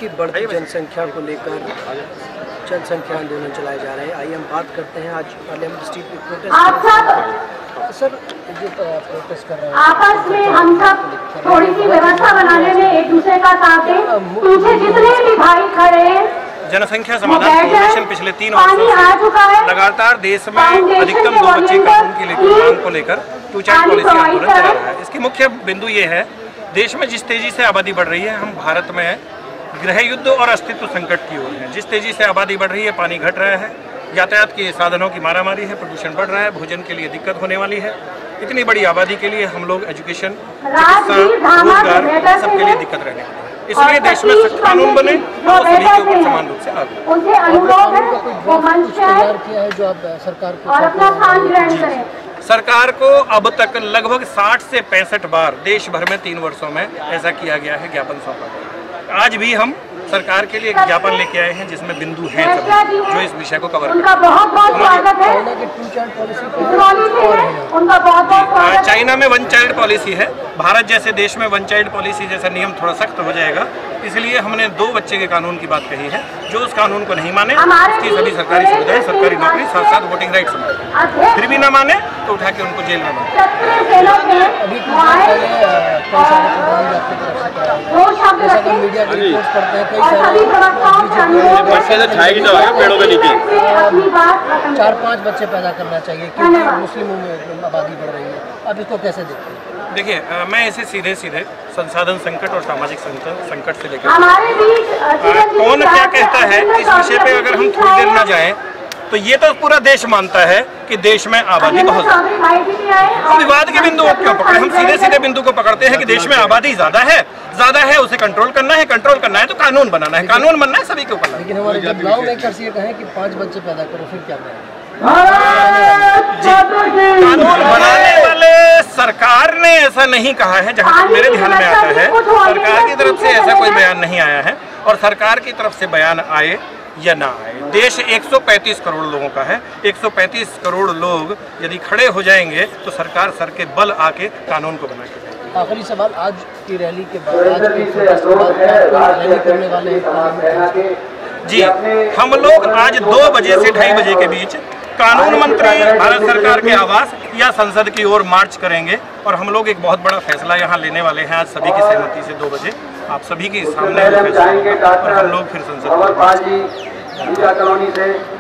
की बढ़ती जनसंख्या को लेकर जनसंख्या आंदोलन चलाए जा रहे हैं। आइए हम बात करते हैं। आज पार्लियामेंट स्ट्रीट पे प्रोटेस्ट सर जो प्रोटेस्ट कर रहे हैं, आपस में हम सब थोड़ी सी व्यवस्था बनाने में एक दूसरे का साथ दें। पीछे जितने भी भाई खड़े हैं, जनसंख्या समाधान फाउंडेशन पिछले 3 वर्षों से लगातार देश में अधिकतम 2 बच्चे कानून की मांग को लेकर 2 चाइल्ड पॉलिसी आंदोलन चला रहा है। इसकी मुख्य बिंदु ये है, देश में जिस तेजी से आबादी बढ़ रही है, हम भारत में गृह युद्ध और अस्तित्व संकट की ओर हैं। जिस तेजी से आबादी बढ़ रही है, पानी घट रहा है, यातायात के साधनों की मारामारी है, प्रदूषण बढ़ रहा है, भोजन के लिए दिक्कत होने वाली है। इतनी बड़ी आबादी के लिए हम लोग एजुकेशन, चिकित्सा, रोजगार सबके लिए दिक्कत रहने वाली है। इसलिए देश में सख्त कानून बने और सभी के ऊपर समान रूप से लागू। सरकार को अब तक लगभग 60 से 65 बार देश भर में 3 वर्षों में ऐसा किया गया है, ज्ञापन सौंपा गया। आज भी हम सरकार के लिए एक ज्ञापन लेके आए हैं जिसमें बिंदु हैं सभी जो इस विषय को कवर करते हैं। चाइना में 1 चाइल्ड पॉलिसी है, भारत जैसे देश में 1 चाइल्ड पॉलिसी जैसा नियम थोड़ा सख्त हो जाएगा। इसलिए हमने 2 बच्चे के कानून की बात कही है। जो उस कानून को नहीं माने उसकी सभी सरकारी सुविधाएं, सरकारी नौकरी, साथ साथ वोटिंग राइट्स मिले। फिर भी ना माने तो उठा के उनको जेल में मारे। मीडिया की रिपोर्ट पढ़ते हैं, 4-5 बच्चे पैदा करना चाहिए क्योंकि मुस्लिमों में आबादी बढ़ रही है। अब इसको कैसे देखते हैं? देखिए, मैं इसे सीधे संसाधन संकट और सामाजिक संकट से लेकर कौन क्या कहता है इस विषय पे अगर हम थोड़ी देर न जाएं तो ये तो पूरा देश मानता है कि देश में आबादी बहुत ज्यादा। हम विवाद के बिंदु को क्यों पकड़े? हम सीधे बिंदु को पकड़ते हैं कि देश में आबादी ज्यादा है, उसे कंट्रोल करना है तो कानून बनाना है, कानून बनना है सभी के ऊपर। लेकिन हमारे जब लॉ मेकर्स ये कहें कि 5 बच्चे पैदा करो, फिर क्या करें? कानून बनाने वाले सरकार ने ऐसा नहीं कहा है, जहाँ तक मेरे ध्यान में आता है सरकार की तरफ से ऐसा कोई बयान नहीं आया है। और सरकार की तरफ से बयान आए या ना आए, देश 135 करोड़ लोगों का है। 135 करोड़ लोग यदि खड़े हो जाएंगे तो सरकार सर के बल आके कानून को बना के। आखिरी सवाल, आज की रैली के बाद रैली करने वाले हैं जी, हम लोग आज 2 बजे से 2:30 बजे के बीच कानून मंत्री भारत सरकार के आवास या संसद की ओर मार्च करेंगे और हम लोग एक बहुत बड़ा फैसला यहाँ लेने वाले हैं आज सभी की सहमति से 2 बजे आप सभी के सामने और हम लोग फिर संसद